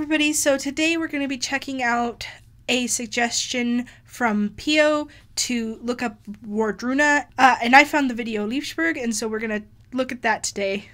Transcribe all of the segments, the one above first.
everybody, so today we're going to be checking out a suggestion from Pio to look up Wardruna, and I found the video Leifsburg, and so we're going to look at that today.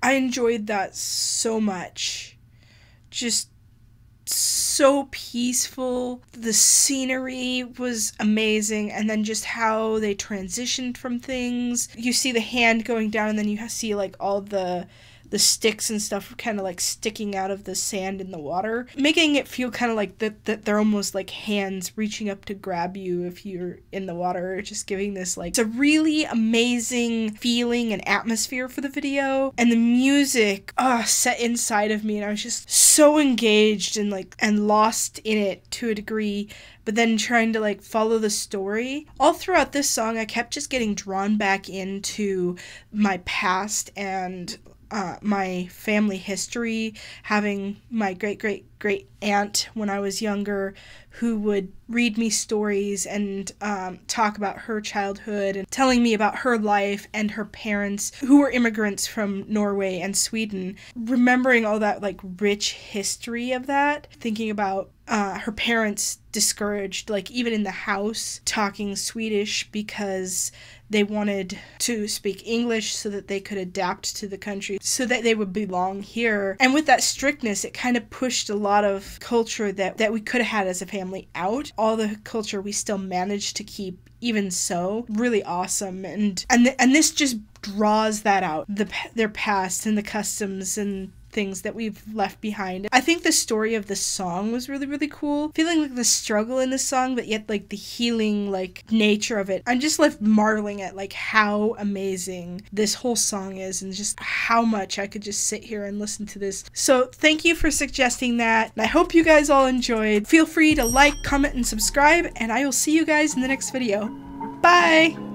I enjoyed that so much. Just so peaceful. The scenery was amazing, and then just how they transitioned from things. You see the hand going down, and then you see like all the sticks and stuff kind of like sticking out of the sand in the water, making it feel kind of like that they're almost like hands reaching up to grab you if you're in the water, just giving this like, it's a really amazing feeling and atmosphere for the video. And the music set inside of me, and I was just so engaged and like and lost in it to a degree, but then trying to like follow the story. All throughout this song I kept just getting drawn back into my past and my family history, having my great aunt when I was younger who would read me stories and talk about her childhood and telling me about her life and her parents who were immigrants from Norway and Sweden. Remembering all that like rich history of that, thinking about her parents discouraged, like even in the house, talking Swedish because they wanted to speak English so that they could adapt to the country, so that they would belong here. And with that strictness, it kind of pushed a lot of culture that we could have had as a family out. All the culture we still managed to keep, even so. Really awesome. And this just draws that out, their past and the customs and things that we've left behind. I think the story of the song was really cool. Feeling like the struggle in the song, but yet like the healing like nature of it. I'm just left marveling at like how amazing this whole song is, and just how much I could just sit here and listen to this. So thank you for suggesting that, and I hope you guys all enjoyed. Feel free to like, comment, and subscribe, and I will see you guys in the next video. Bye!